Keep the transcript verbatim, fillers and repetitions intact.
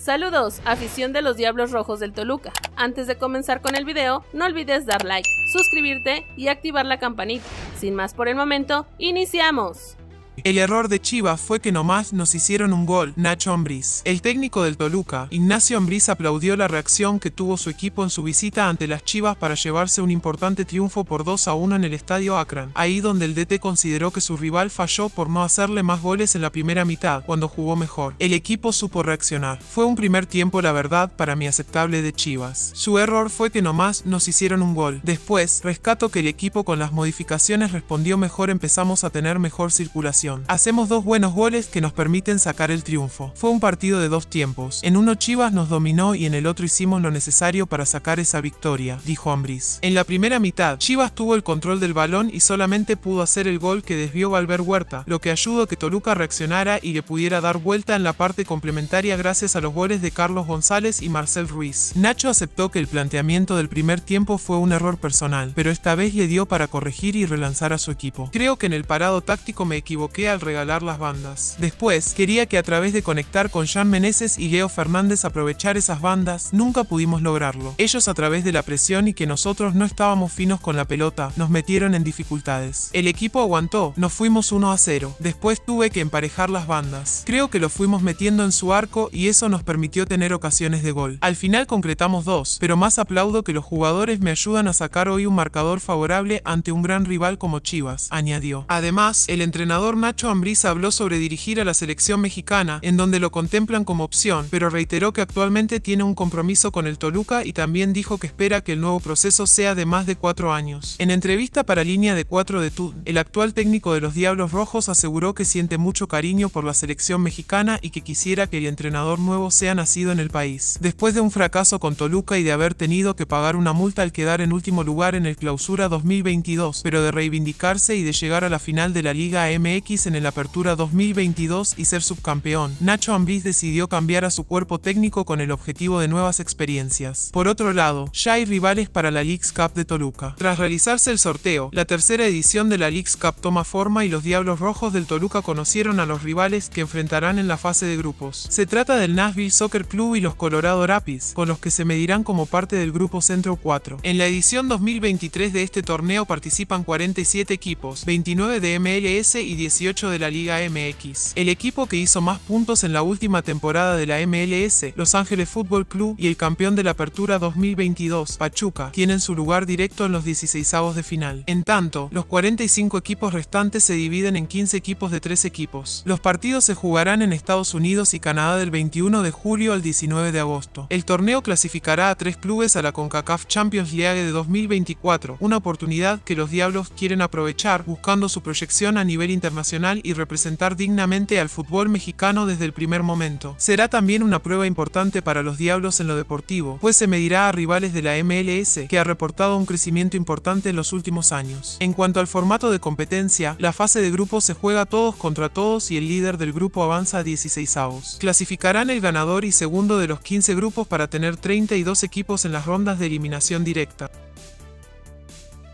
Saludos, afición de los Diablos Rojos del Toluca. Antes de comenzar con el video, no olvides dar like, suscribirte y activar la campanita. Sin más por el momento, ¡iniciamos! El error de Chivas fue que nomás nos hicieron un gol, Nacho Ambriz. El técnico del Toluca, Ignacio Ambriz, aplaudió la reacción que tuvo su equipo en su visita ante las Chivas para llevarse un importante triunfo por dos a uno en el estadio Akron, ahí donde el D T consideró que su rival falló por no hacerle más goles en la primera mitad, cuando jugó mejor. El equipo supo reaccionar. Fue un primer tiempo, la verdad, para mí aceptable de Chivas. Su error fue que nomás nos hicieron un gol. Después, rescato que el equipo con las modificaciones respondió mejor, empezamos a tener mejor circulación. Hacemos dos buenos goles que nos permiten sacar el triunfo. Fue un partido de dos tiempos. En uno Chivas nos dominó y en el otro hicimos lo necesario para sacar esa victoria, dijo Ambriz. En la primera mitad, Chivas tuvo el control del balón y solamente pudo hacer el gol que desvió Valver Huerta, lo que ayudó a que Toluca reaccionara y le pudiera dar vuelta en la parte complementaria gracias a los goles de Carlos González y Marcel Ruiz. Nacho aceptó que el planteamiento del primer tiempo fue un error personal, pero esta vez le dio para corregir y relanzar a su equipo. Creo que en el parado táctico me equivoqué al regalar las bandas. Después, quería que a través de conectar con Jan Meneses y Leo Fernández aprovechar esas bandas, nunca pudimos lograrlo. Ellos a través de la presión y que nosotros no estábamos finos con la pelota, nos metieron en dificultades. El equipo aguantó, nos fuimos uno a cero. Después tuve que emparejar las bandas. Creo que lo fuimos metiendo en su arco y eso nos permitió tener ocasiones de gol. Al final concretamos dos, pero más aplaudo que los jugadores me ayudan a sacar hoy un marcador favorable ante un gran rival como Chivas, añadió. Además, el entrenador Nacho Ambriz habló sobre dirigir a la selección mexicana, en donde lo contemplan como opción, pero reiteró que actualmente tiene un compromiso con el Toluca y también dijo que espera que el nuevo proceso sea de más de cuatro años. En entrevista para Línea de Cuatro de T U D, el actual técnico de los Diablos Rojos aseguró que siente mucho cariño por la selección mexicana y que quisiera que el entrenador nuevo sea nacido en el país. Después de un fracaso con Toluca y de haber tenido que pagar una multa al quedar en último lugar en el Clausura dos mil veintidós, pero de reivindicarse y de llegar a la final de la Liga M X en el Apertura dos mil veintidós y ser subcampeón, Nacho Ambriz decidió cambiar a su cuerpo técnico con el objetivo de nuevas experiencias. Por otro lado, ya hay rivales para la Leagues Cup de Toluca. Tras realizarse el sorteo, la tercera edición de la Leagues Cup toma forma y los Diablos Rojos del Toluca conocieron a los rivales que enfrentarán en la fase de grupos. Se trata del Nashville Soccer Club y los Colorado Rapids, con los que se medirán como parte del grupo Centro cuatro. En la edición dos mil veintitrés de este torneo participan cuarenta y siete equipos, veintinueve de M L S y dieciocho de la Liga M X. El equipo que hizo más puntos en la última temporada de la M L S, Los Ángeles Fútbol Club, y el campeón de la Apertura dos mil veintidós, Pachuca, tienen su lugar directo en los dieciseisavos de final. En tanto, los cuarenta y cinco equipos restantes se dividen en quince equipos de tres equipos. Los partidos se jugarán en Estados Unidos y Canadá del veintiuno de julio al diecinueve de agosto. El torneo clasificará a tres clubes a la CONCACAF Champions League de dos mil veinticuatro, una oportunidad que los Diablos quieren aprovechar buscando su proyección a nivel internacional y representar dignamente al fútbol mexicano desde el primer momento. Será también una prueba importante para los Diablos en lo deportivo, pues se medirá a rivales de la M L S, que ha reportado un crecimiento importante en los últimos años. En cuanto al formato de competencia, la fase de grupos se juega todos contra todos y el líder del grupo avanza a dieciseisavos. Clasificarán el ganador y segundo de los quince grupos para tener treinta y dos equipos en las rondas de eliminación directa.